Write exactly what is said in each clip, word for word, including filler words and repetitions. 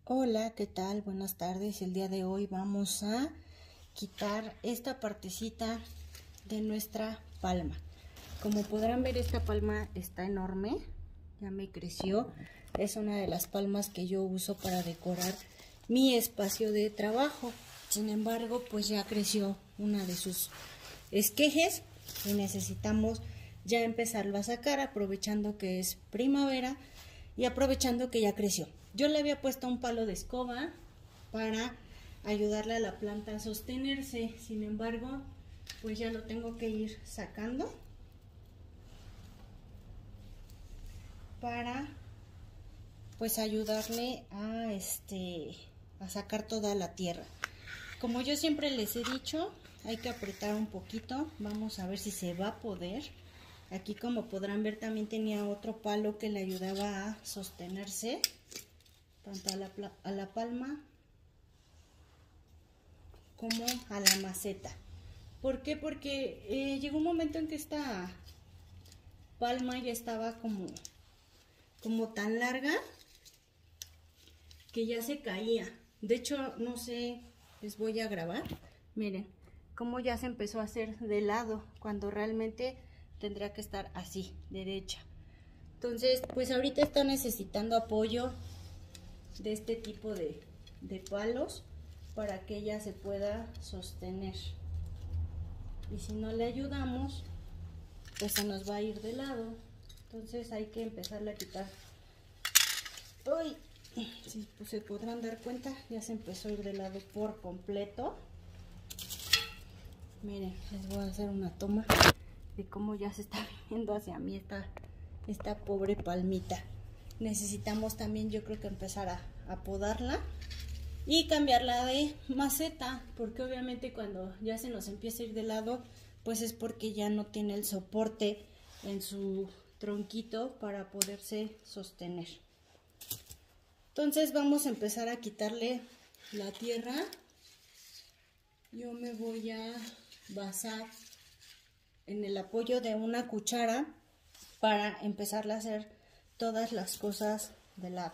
Hola, ¿qué tal? Buenas tardes. El día de hoy vamos a quitar esta partecita de nuestra palma. Como podrán ver, esta palma está enorme, ya me creció. Es una de las palmas que yo uso para decorar mi espacio de trabajo. Sin embargo, pues ya creció una de sus esquejes y necesitamos ya empezarlo a sacar, aprovechando que es primavera y aprovechando que ya creció. Yo le había puesto un palo de escoba para ayudarle a la planta a sostenerse. Sin embargo, pues ya lo tengo que ir sacando para pues ayudarle a este a sacar toda la tierra. Como yo siempre les he dicho, hay que apretar un poquito. Vamos a ver si se va a poder. Aquí, como podrán ver, también tenía otro palo que le ayudaba a sostenerse tanto a la, a la palma como a la maceta. ¿Por qué? Porque eh, llegó un momento en que esta palma ya estaba como, como tan larga que ya se caía. De hecho, no sé, les voy a grabar. Miren cómo ya se empezó a hacer de lado cuando realmente tendría que estar así, derecha. Entonces, pues ahorita está necesitando apoyo de este tipo de, de palos para que ella se pueda sostener. Y si no le ayudamos, pues se nos va a ir de lado. Entonces hay que empezarle a quitar. Uy, si pues se podrán dar cuenta, ya se empezó a ir de lado por completo. Miren, les voy a hacer una toma de cómo ya se está viendo hacia mí esta, esta pobre palmita. Necesitamos también, yo creo que empezar a, a podarla y cambiarla de maceta, porque obviamente cuando ya se nos empieza a ir de lado, pues es porque ya no tiene el soporte en su tronquito para poderse sostener. Entonces vamos a empezar a quitarle la tierra. Yo me voy a basar en el apoyo de una cuchara para empezarle a hacer todas las cosas de lado.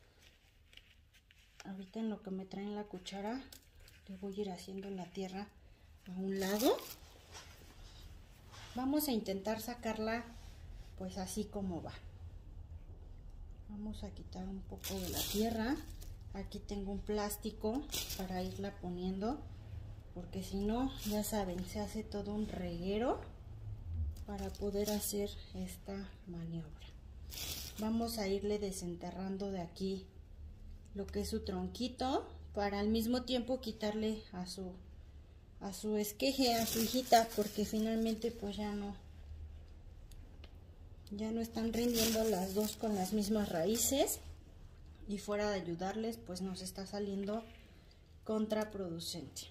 Ahorita en lo que me traen la cuchara, le voy a ir haciendo la tierra a un lado. Vamos a intentar sacarla pues así como va. Vamos a quitar un poco de la tierra. Aquí tengo un plástico para irla poniendo, porque si no, ya saben, se hace todo un reguero para poder hacer esta maniobra. Vamos a irle desenterrando de aquí lo que es su tronquito, para al mismo tiempo quitarle a su a su esqueje, a su hijita, porque finalmente pues ya no ya no están rindiendo las dos con las mismas raíces, y fuera de ayudarles pues nos está saliendo contraproducente.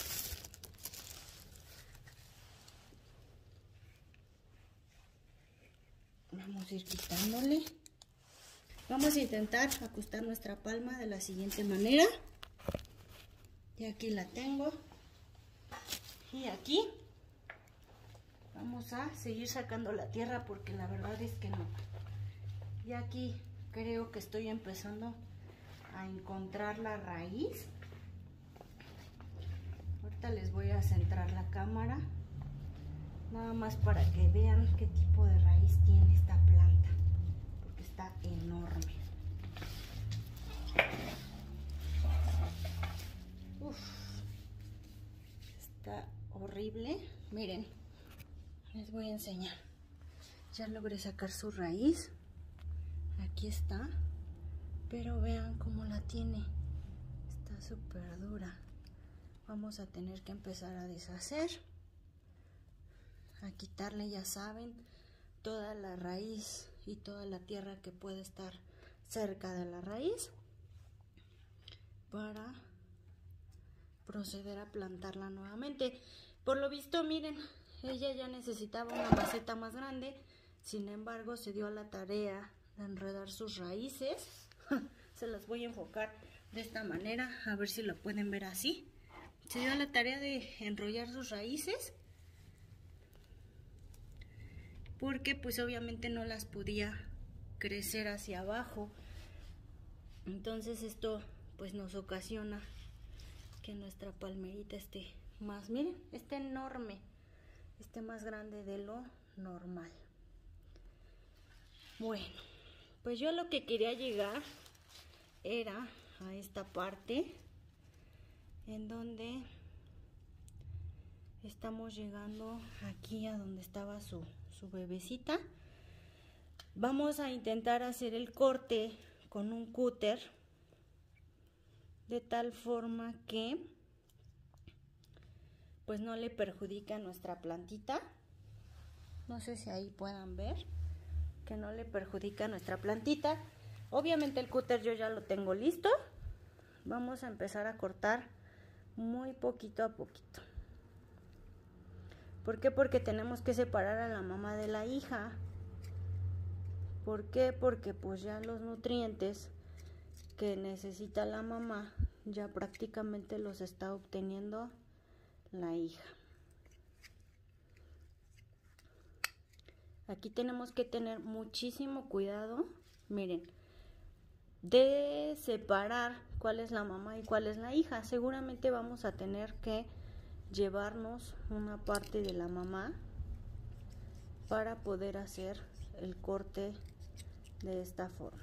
Vamos a ir quitándole. Vamos a intentar ajustar nuestra palma de la siguiente manera. Y aquí la tengo. Y aquí vamos a seguir sacando la tierra, porque la verdad es que no. Y aquí creo que estoy empezando a encontrar la raíz. Ahorita les voy a centrar la cámara, nada más para que vean qué tipo de raíz tiene esta planta, porque está enorme. Uf, está horrible. Miren, les voy a enseñar. Ya logré sacar su raíz. Aquí está, pero vean cómo la tiene. Está súper dura. Vamos a tener que empezar a deshacer, a quitarle, ya saben, toda la raíz y toda la tierra que puede estar cerca de la raíz, para proceder a plantarla nuevamente. Por lo visto, miren, ella ya necesitaba una maceta más grande. Sin embargo, se dio a la tarea de enredar sus raíces. Se las voy a enfocar de esta manera, a ver si lo pueden ver así. Se dio a la tarea de enrollar sus raíces, porque pues obviamente no las podía crecer hacia abajo. Entonces esto pues nos ocasiona que nuestra palmerita esté más, miren, está enorme, esté más grande de lo normal. Bueno, pues yo lo que quería llegar era a esta parte en donde estamos llegando aquí a donde estaba su, su bebecita. Vamos a intentar hacer el corte con un cúter de tal forma que pues no le perjudica a nuestra plantita. No sé si ahí puedan ver que no le perjudica a nuestra plantita. Obviamente el cúter yo ya lo tengo listo. Vamos a empezar a cortar muy poquito a poquito. ¿Por qué? Porque tenemos que separar a la mamá de la hija. ¿Por qué? Porque pues ya los nutrientes que necesita la mamá ya prácticamente los está obteniendo la hija. Aquí tenemos que tener muchísimo cuidado, miren, de separar cuál es la mamá y cuál es la hija. Seguramente vamos a tener que llevarnos una parte de la mamá para poder hacer el corte de esta forma.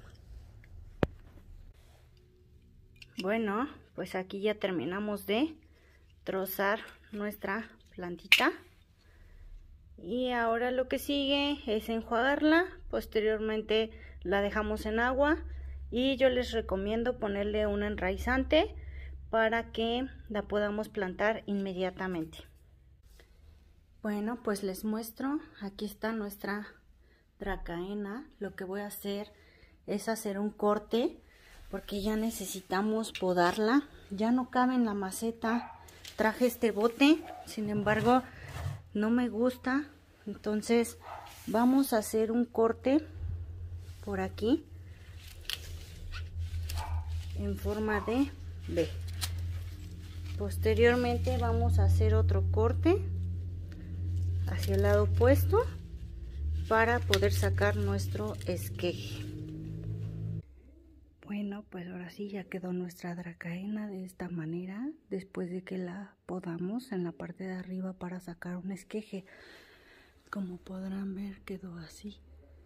Bueno, pues aquí ya terminamos de trozar nuestra plantita y ahora lo que sigue es enjuagarla. Posteriormente la dejamos en agua y yo les recomiendo ponerle un enraizante para que la podamos plantar inmediatamente. Bueno, pues les muestro, aquí está nuestra dracaena. Lo que voy a hacer es hacer un corte porque ya necesitamos podarla, ya no cabe en la maceta. Traje este bote, sin embargo no me gusta, entonces vamos a hacer un corte por aquí en forma de V. Posteriormente vamos a hacer otro corte hacia el lado opuesto para poder sacar nuestro esqueje. Bueno, pues ahora sí ya quedó nuestra dracaena de esta manera, después de que la podamos en la parte de arriba para sacar un esqueje. Como podrán ver, quedó así.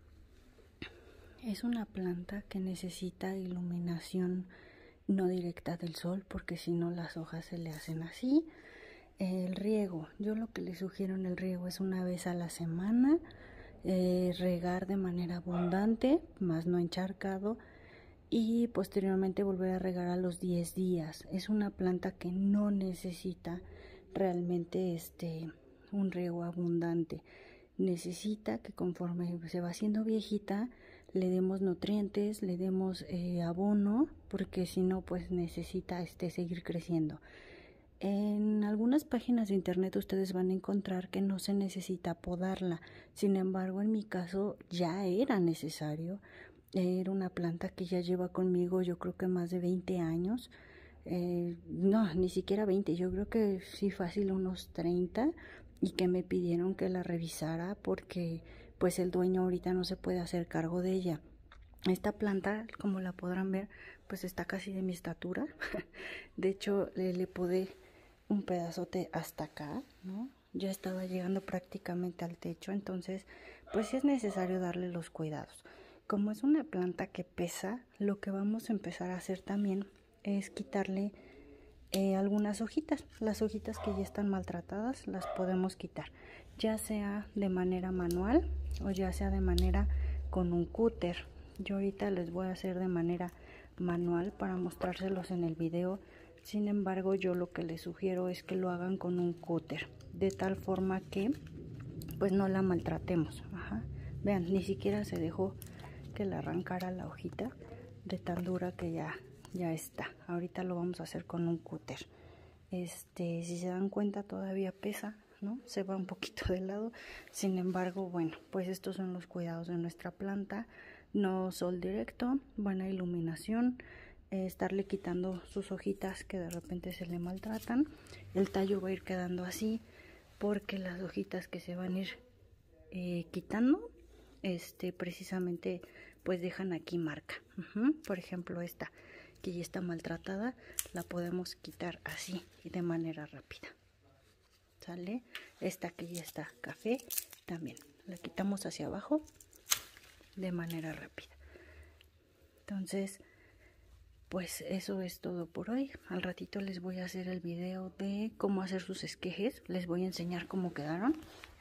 Es una planta que necesita iluminación no directa del sol, porque si no las hojas se le hacen así. El riego, yo lo que les sugiero en el riego es una vez a la semana, eh, regar de manera abundante, más no encharcado, y posteriormente volver a regar a los diez días. Es una planta que no necesita realmente este un riego abundante. Necesita que conforme se va haciendo viejita le demos nutrientes, le demos eh, abono, porque si no pues necesita este seguir creciendo. En algunas páginas de internet ustedes van a encontrar que no se necesita podarla. Sin embargo, en mi caso ya era necesario. Era una planta que ya lleva conmigo yo creo que más de veinte años. Eh, no, ni siquiera veinte, yo creo que sí fácil unos treinta, y que me pidieron que la revisara porque pues el dueño ahorita no se puede hacer cargo de ella. Esta planta, como la podrán ver, pues está casi de mi estatura. De hecho, le, le podé un pedazote hasta acá, ¿no? Ya estaba llegando prácticamente al techo, entonces pues sí es necesario darle los cuidados. Como es una planta que pesa, lo que vamos a empezar a hacer también es quitarle eh, algunas hojitas. Las hojitas que ya están maltratadas las podemos quitar, ya sea de manera manual o ya sea de manera con un cúter. Yo ahorita les voy a hacer de manera manual para mostrárselos en el video. Sin embargo, yo lo que les sugiero es que lo hagan con un cúter, de tal forma que pues no la maltratemos. Ajá. Vean, ni siquiera se dejó que le arrancara la hojita de tan dura que ya, ya está. Ahorita lo vamos a hacer con un cúter. Este, si se dan cuenta, todavía pesa, ¿no? Se va un poquito de lado. Sin embargo, bueno, pues estos son los cuidados de nuestra planta. No sol directo, buena iluminación, eh, estarle quitando sus hojitas que de repente se le maltratan. El tallo va a ir quedando así porque las hojitas que se van a ir eh, quitando, este, precisamente pues dejan aquí marca. Uh-huh. Por ejemplo, esta que ya está maltratada, la podemos quitar así y de manera rápida. ¿Sale? Esta que ya está café también la quitamos hacia abajo de manera rápida. Entonces, pues eso es todo por hoy. Al ratito les voy a hacer el video de cómo hacer sus esquejes. Les voy a enseñar cómo quedaron.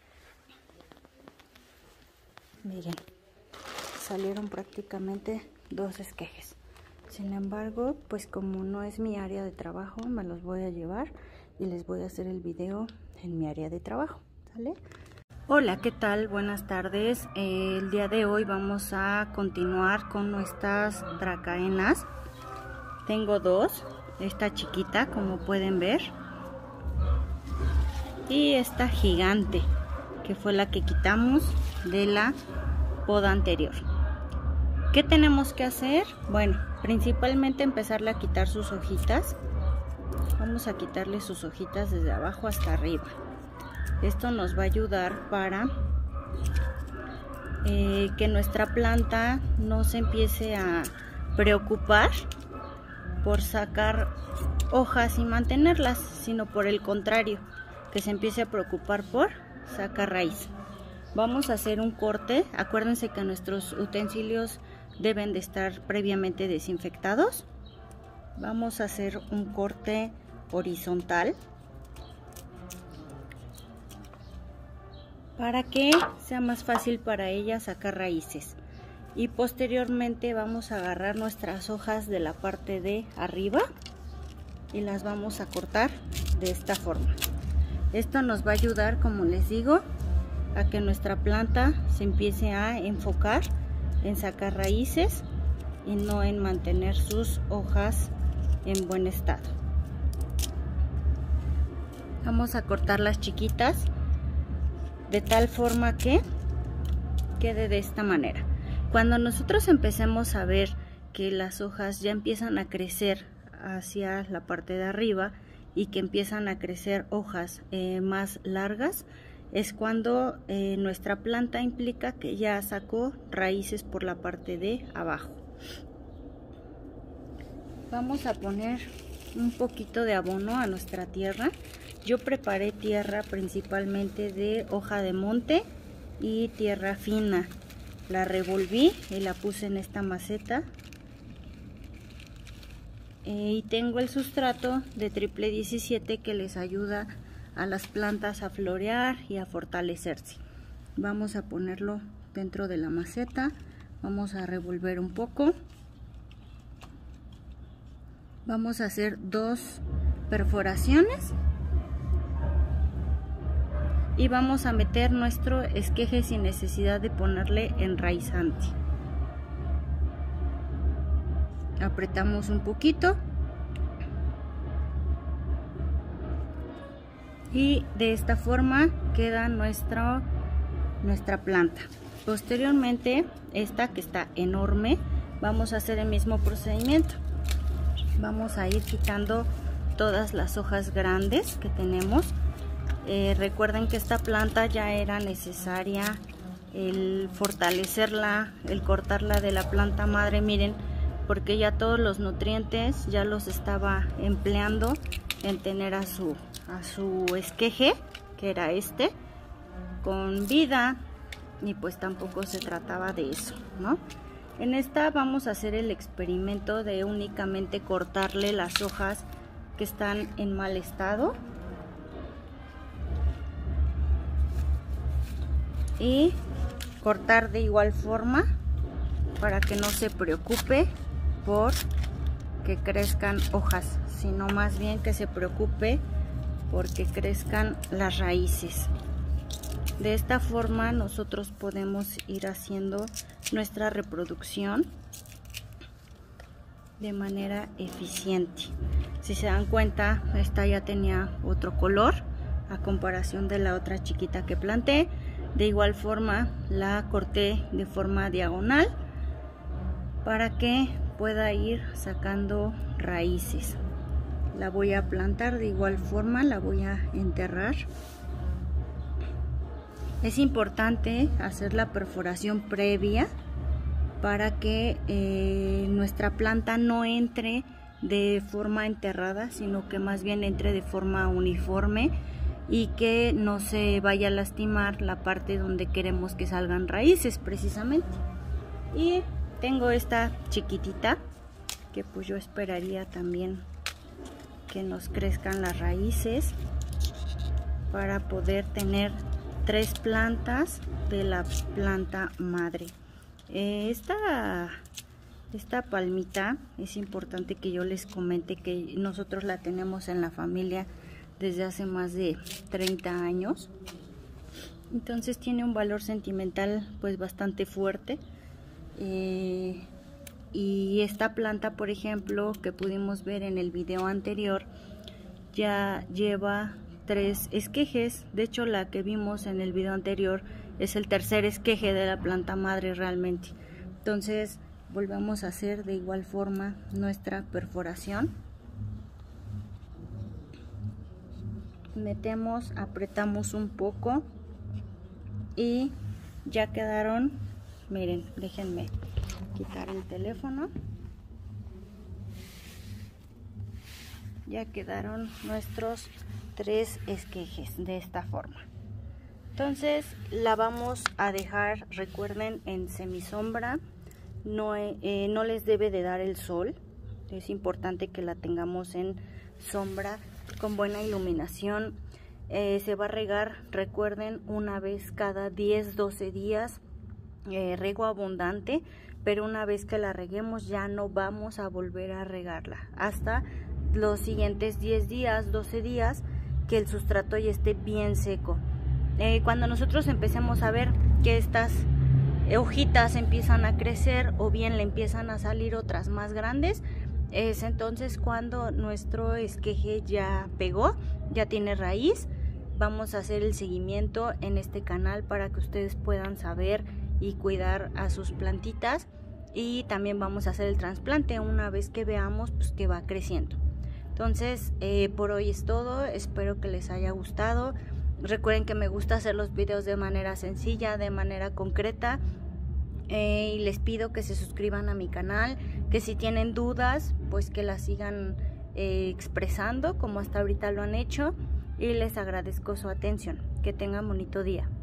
Miren, salieron prácticamente dos esquejes. Sin embargo, pues como no es mi área de trabajo, me los voy a llevar y les voy a hacer el video en mi área de trabajo. ¿Sale? Hola, ¿qué tal? Buenas tardes. Eh, el día de hoy vamos a continuar con nuestras dracaenas. Tengo dos, esta chiquita como pueden ver y esta gigante que fue la que quitamos de la poda anterior. ¿Qué tenemos que hacer? Bueno, principalmente empezarle a quitar sus hojitas. Vamos a quitarle sus hojitas desde abajo hasta arriba. Esto nos va a ayudar para eh, que nuestra planta no se empiece a preocupar por sacar hojas y mantenerlas, sino por el contrario, que se empiece a preocupar por sacar raíz. Vamos a hacer un corte. Acuérdense que nuestros utensilios deben de estar previamente desinfectados. Vamos a hacer un corte horizontal para que sea más fácil para ella sacar raíces. Y posteriormente vamos a agarrar nuestras hojas de la parte de arriba y las vamos a cortar de esta forma. Esto nos va a ayudar, como les digo, a que nuestra planta se empiece a enfocar en sacar raíces y no en mantener sus hojas en buen estado. Vamos a cortar las chiquitas de tal forma que quede de esta manera. Cuando nosotros empecemos a ver que las hojas ya empiezan a crecer hacia la parte de arriba y que empiezan a crecer hojas eh, más largas, es cuando eh, nuestra planta implica que ya sacó raíces por la parte de abajo. Vamos a poner un poquito de abono a nuestra tierra. Yo preparé tierra principalmente de hoja de monte y tierra fina. La revolví y la puse en esta maceta. Eh, y tengo el sustrato de triple diecisiete que les ayuda a las plantas a florear y a fortalecerse. Vamos a ponerlo dentro de la maceta. Vamos a revolver un poco. Vamos a hacer dos perforaciones. Y vamos a meter nuestro esqueje sin necesidad de ponerle enraizante. Apretamos un poquito. Y de esta forma queda nuestra, nuestra planta. Posteriormente, esta que está enorme, vamos a hacer el mismo procedimiento. Vamos a ir quitando todas las hojas grandes que tenemos. Eh, recuerden que esta planta ya era necesaria el fortalecerla, el cortarla de la planta madre, miren, porque ya todos los nutrientes ya los estaba empleando en tener a su, a su esqueje, que era este, con vida, y pues tampoco se trataba de eso, ¿no? En esta vamos a hacer el experimento de únicamente cortarle las hojas que están en mal estado. Y cortar de igual forma para que no se preocupe por que crezcan hojas, sino más bien que se preocupe porque crezcan las raíces. De esta forma nosotros podemos ir haciendo nuestra reproducción de manera eficiente. Si se dan cuenta, esta ya tenía otro color a comparación de la otra chiquita que planté. De igual forma la corté de forma diagonal para que pueda ir sacando raíces. La voy a plantar de igual forma, la voy a enterrar. Es importante hacer la perforación previa para que eh, nuestra planta no entre de forma enterrada, sino que más bien entre de forma uniforme y que no se vaya a lastimar la parte donde queremos que salgan raíces precisamente. Y tengo esta chiquitita que pues yo esperaría también que nos crezcan las raíces para poder tener tres plantas de la planta madre. Eh, esta, esta palmita es importante que yo les comente que nosotros la tenemos en la familia desde hace más de treinta años. Entonces tiene un valor sentimental pues bastante fuerte. Eh, y esta planta, por ejemplo, que pudimos ver en el video anterior, ya lleva tres esquejes. De hecho, la que vimos en el video anterior es el tercer esqueje de la planta madre realmente. Entonces volvemos a hacer de igual forma nuestra perforación. Metemos, apretamos un poco y ya quedaron. Miren, déjenme quitar el teléfono. Ya quedaron nuestros tres esquejes de esta forma. Entonces la vamos a dejar, recuerden, en semisombra. No, eh, no les debe de dar el sol. Es importante que la tengamos en sombra con buena iluminación. Eh, se va a regar, recuerden, una vez cada diez doce días. Eh, riego abundante, pero una vez que la reguemos ya no vamos a volver a regarla hasta los siguientes diez días, doce días, que el sustrato ya esté bien seco. Eh, cuando nosotros empecemos a ver que estas hojitas empiezan a crecer o bien le empiezan a salir otras más grandes, es entonces cuando nuestro esqueje ya pegó, ya tiene raíz. Vamos a hacer el seguimiento en este canal para que ustedes puedan saber y cuidar a sus plantitas, y también vamos a hacer el trasplante una vez que veamos pues que va creciendo. Entonces eh, por hoy es todo, espero que les haya gustado. Recuerden que me gusta hacer los videos de manera sencilla, de manera concreta, eh, y les pido que se suscriban a mi canal, que si tienen dudas pues que las sigan eh, expresando como hasta ahorita lo han hecho, y les agradezco su atención. Que tengan bonito día.